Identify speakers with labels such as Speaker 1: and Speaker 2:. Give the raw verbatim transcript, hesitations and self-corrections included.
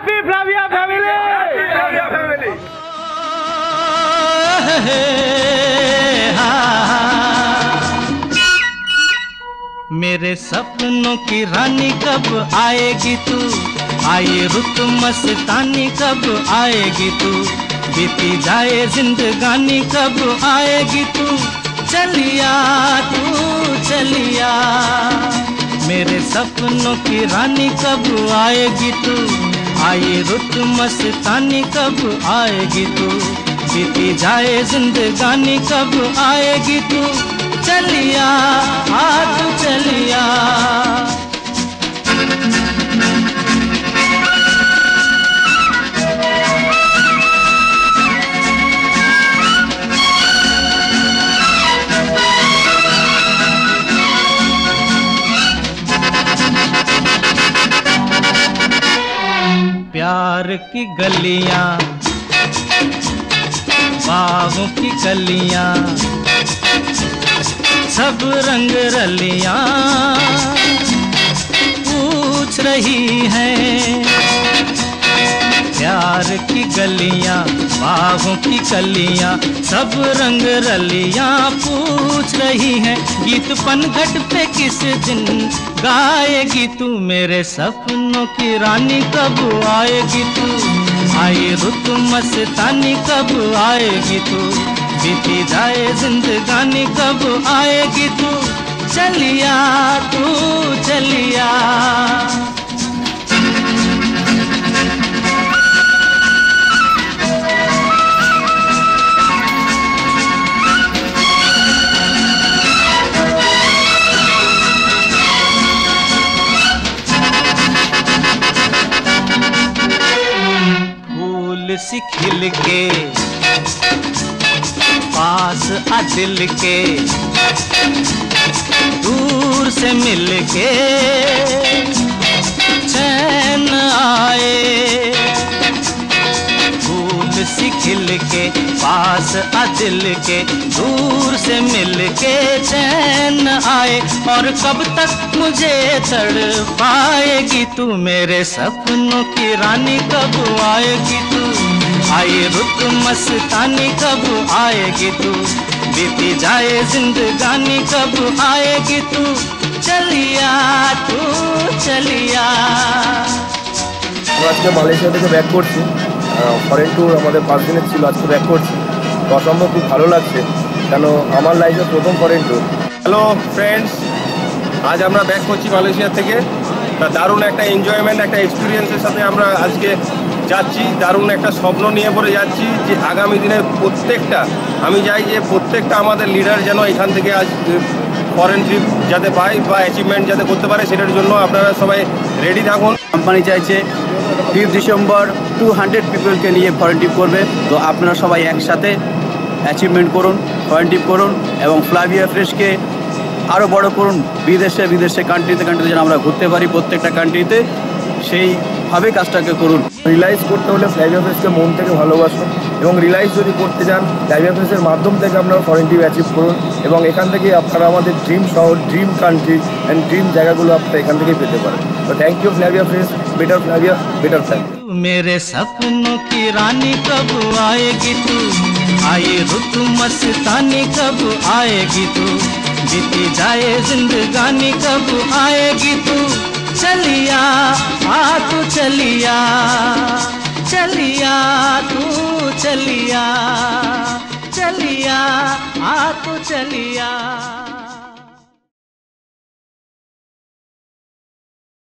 Speaker 1: Happy Flavia family, Flavia family.
Speaker 2: मेरे सपनों की रानी कब आएगी तू, आई रुत मस्तानी कब आएगी तू, बीती जाए जिंदगानी कब आएगी तू, चलिया तू चलिया। मेरे सपनों की रानी कब आएगी तू, आई रुत मस्तानी कब आएगी तू, बीती जाए जिंदगानी कब आएगी तू, चलिया आ तू चलिया। प्यार की गलियां, बागों की कलियां, सब रंग रलियां पूछ रही हैं। प्यार की गलियां, बागों की कलियां, सब रंग रलियां पूछ रही हैं। गीत पनघट पे किस दिन गाएगी तू, मेरे सपनों की रानी कब आएगी तू, आई रुत मस्तानी कब आएगी तू, बीती जाए जिंदगानी कब आएगी तू, चलिया तू चलिया। फूल सी खिल के पास आ दिल के, दूर से मिल के चैन आए। फूल सी खिल के पास आ दिल के, दूर से मिल के चैन आए। और कब तक मुझे तड़पाएगी तू, मेरे सपनों की रानी कब आएगी तू, आई रुत मस्तानी कब आएगी तू, बीती जाए जिंदगानी कब आएगी तू, चलिया तू चलिया।
Speaker 3: আজকে মালয়েশিয়া থেকে ব্যাক করছি, ফরেন ট্যুর আমাদের পাঁচ দিনের ছিল, আজকে ব্যাক করছি। তো অসম্ভব খুব ভালো লাগছে, কেন আমার লাইফে প্রথম ফরেন ট্যুর।
Speaker 1: হ্যালো ফ্রেন্ডস, আজ আমরা ব্যাক করছি মালয়েশিয়া থেকে। তা দারুণ একটা এনজয়মেন্ট, একটা এক্সপিরিয়েন্সের সাথে আমরা আজকে যাচ্ছি। দারুণ একটা স্বপ্ন নিয়ে পরে যাচ্ছি যে আগামী দিনের প্রত্যেকটা, আমি চাই যে প্রত্যেকটা আমাদের লিডার যেন এখান থেকে আজ ফরেন ট্রিপ যাতে পায় বা অ্যাচিভমেন্ট যাতে করতে পারে, সেটার জন্য আপনারা সবাই রেডি থাকুন।
Speaker 4: কোম্পানি চাইছে ফিফথ ডিসেম্বর টু হান্ড্রেড পিপলকে নিয়ে ফরেন ট্রিপ করবে। তো আপনারা সবাই একসাথে অ্যাচিভমেন্ট করুন, ফরেন ট্রিপ করুন এবং ফ্লাভিয়া ফ্রেশকে আরও বড় করুন। বিদেশে বিদেশে কান্ট্রিতে কান্ট্রিতে যেন আমরা ঘুরতে পারি, প্রত্যেকটা কান্ট্রিতে সেইভাবে কাজটাকে করুন।
Speaker 3: রিলাইজ করতে হলে ফ্লাভিয়া ফ্রেশকে মন থেকে ভালোবাসুন, এবং রিলাইজ যদি করতে চান ফ্লাভিয়া ফ্রেশের মাধ্যম থেকে আপনারা ফরেন ট্রিপ অ্যাচিভ করুন, এবং এখান থেকে আপনারা আমাদের ড্রিম শহর, ড্রিম কান্ট্রি অ্যান্ড ড্রিম জায়গাগুলো আপনারা এখান থেকেই পেতে পারেন। তো thank you Flavia fresh, better Flavia, better Flavia.
Speaker 2: मेरे सपनों की रानी कब आएगी तू, आई रुत मस्तानी कब आएगी तू, बीती जाए जिंदगानी कब आएगी तू, चलिया आ तू चलिया, चलिया तू चलिया, चलिया आ तू चलिया।